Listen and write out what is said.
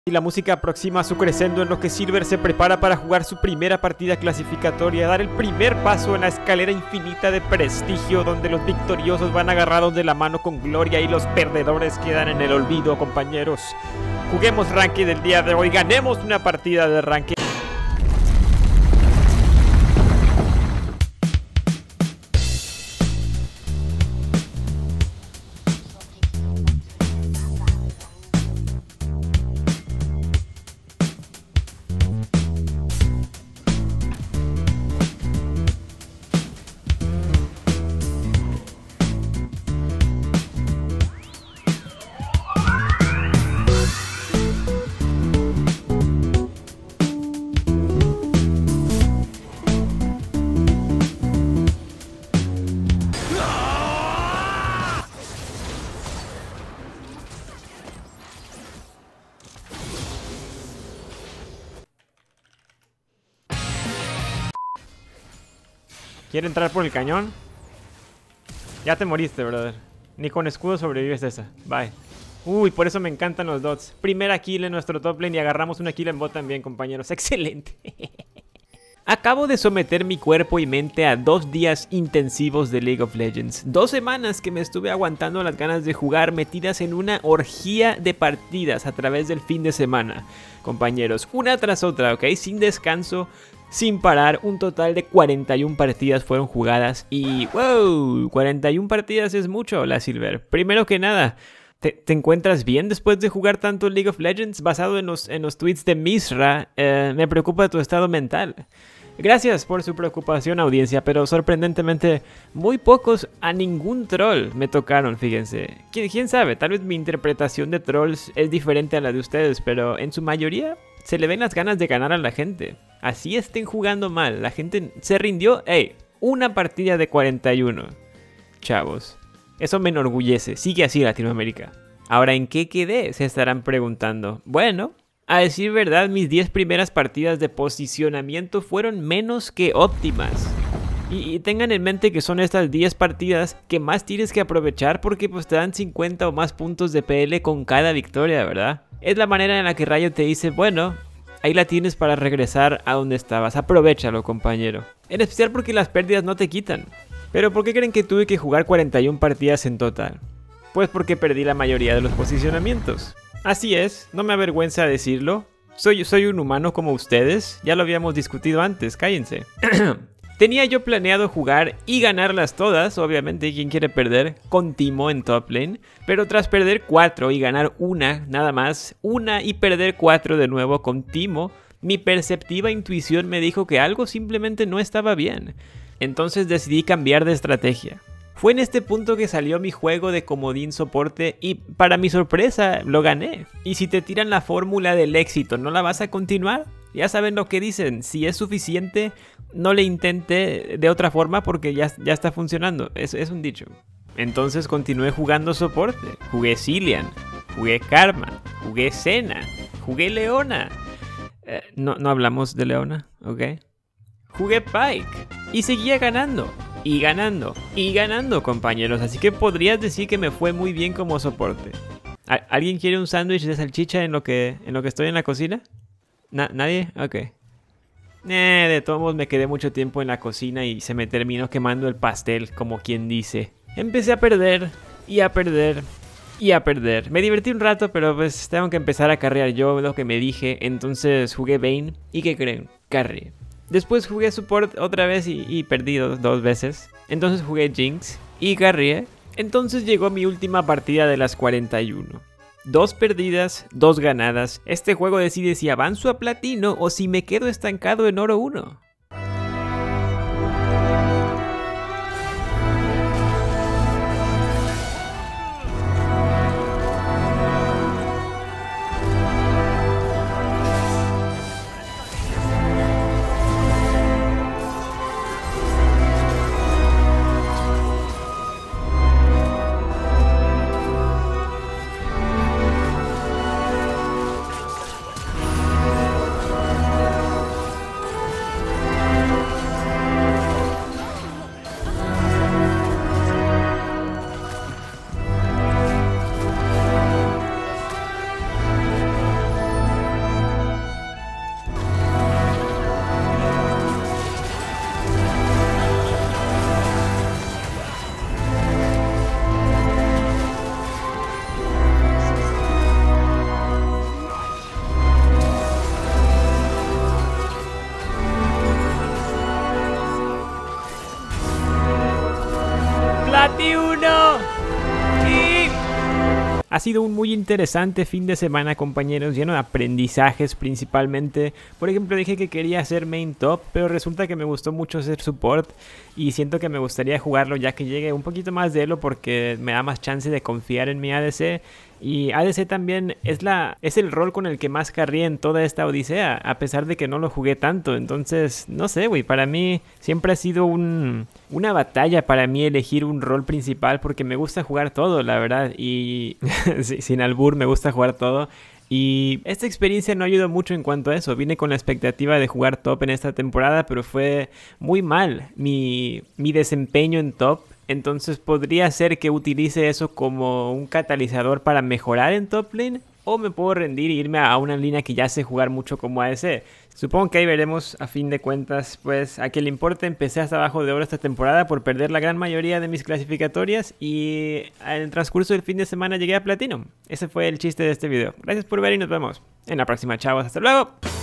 Y la música aproxima a su crescendo en lo que Silver se prepara para jugar su primera partida clasificatoria, dar el primer paso en la escalera infinita de prestigio donde los victoriosos van agarrados de la mano con gloria y los perdedores quedan en el olvido, compañeros. Juguemos Ranked del día de hoy, ganemos una partida de Ranked. ¿Quiere entrar por el cañón? Ya te moriste, brother. Ni con escudo sobrevives esa. Bye. Uy, por eso me encantan los dots. Primera kill en nuestro top lane y agarramos una kill en bot también, compañeros. Excelente. Acabo de someter mi cuerpo y mente a 2 días intensivos de League of Legends. 2 semanas que me estuve aguantando las ganas de jugar, metidas en una orgía de partidas a través del fin de semana. Compañeros, una tras otra, ¿ok? Sin descanso, sin parar. Un total de 41 partidas fueron jugadas y wow, 41 partidas es mucho, la Silver. Primero que nada, ¿te encuentras bien después de jugar tanto League of Legends? Basado en los tweets de Misra, me preocupa tu estado mental. Gracias por su preocupación, audiencia, pero sorprendentemente muy pocos a ningún troll me tocaron, fíjense. ¿Quién sabe? Tal vez mi interpretación de trolls es diferente a la de ustedes, pero en su mayoría se le ven las ganas de ganar a la gente. Así estén jugando mal, la gente se rindió. ¡Ey! Una partida de 41. Chavos, eso me enorgullece. Sigue así, Latinoamérica. Ahora, ¿en qué quedé? Se estarán preguntando. Bueno, a decir verdad, mis 10 primeras partidas de posicionamiento fueron menos que óptimas. Y tengan en mente que son estas 10 partidas que más tienes que aprovechar porque pues te dan 50 o más puntos de PL con cada victoria, ¿verdad? Es la manera en la que Riot te dice, bueno, ahí la tienes para regresar a donde estabas. Aprovéchalo, compañero. En especial porque las pérdidas no te quitan. Pero ¿por qué creen que tuve que jugar 41 partidas en total? Pues porque perdí la mayoría de los posicionamientos. Así es, no me avergüenza decirlo. Soy un humano como ustedes. Ya lo habíamos discutido antes, cállense. Tenía yo planeado jugar y ganarlas todas, obviamente, ¿quién quiere perder? Con Teemo en top lane. Pero tras perder 4 y ganar una, nada más, una y perder 4 de nuevo con Teemo, mi perceptiva intuición me dijo que algo simplemente no estaba bien. Entonces decidí cambiar de estrategia. Fue en este punto que salió mi juego de comodín soporte y para mi sorpresa lo gané. Y si te tiran la fórmula del éxito, ¿no la vas a continuar? Ya saben lo que dicen, si es suficiente, no le intente de otra forma porque ya está funcionando. Es un dicho. Entonces continué jugando soporte. Jugué Cillian, jugué Karma, jugué Senna, jugué Leona. No hablamos de Leona, ¿ok? Jugué Pyke y seguía ganando. Y ganando, compañeros. Así que podrías decir que me fue muy bien como soporte. ¿Alguien quiere un sándwich de salchicha en lo que estoy en la cocina? ¿Nadie? Ok. De todos modos me quedé mucho tiempo en la cocina y se me terminó quemando el pastel, como quien dice. Empecé a perder, y a perder, y a perder. Me divertí un rato, pero pues tengo que empezar a carrear yo, lo que me dije. Entonces jugué Vayne, ¿y qué creen? Carry. Después jugué support otra vez y perdí 2 veces. Entonces jugué Jinx y carrié. Entonces llegó mi última partida de las 41. 2 perdidas, 2 ganadas. Este juego decide si avanzo a platino o si me quedo estancado en oro 1. sido un muy interesante fin de semana, compañeros, lleno de aprendizajes principalmente. Por ejemplo, dije que quería ser main top, pero resulta que me gustó mucho ser support y siento que me gustaría jugarlo ya que llegue un poquito más de elo porque me da más chance de confiar en mi ADC. Y ADC también es el rol con el que más carré en toda esta odisea, a pesar de que no lo jugué tanto. Entonces, no sé, güey, para mí siempre ha sido una batalla para mí elegir un rol principal porque me gusta jugar todo, la verdad. Y sin albur, me gusta jugar todo. Y esta experiencia no ayudó mucho en cuanto a eso. Vine con la expectativa de jugar top en esta temporada, pero fue muy mal mi desempeño en top. Entonces podría ser que utilice eso como un catalizador para mejorar en top lane. O me puedo rendir e irme a una línea que ya sé jugar mucho como ADC. Supongo que ahí veremos a fin de cuentas. Pues a quien le importe, empecé hasta abajo de oro esta temporada por perder la gran mayoría de mis clasificatorias. Y en el transcurso del fin de semana llegué a Platinum. Ese fue el chiste de este video. Gracias por ver y nos vemos en la próxima, chavos. Hasta luego.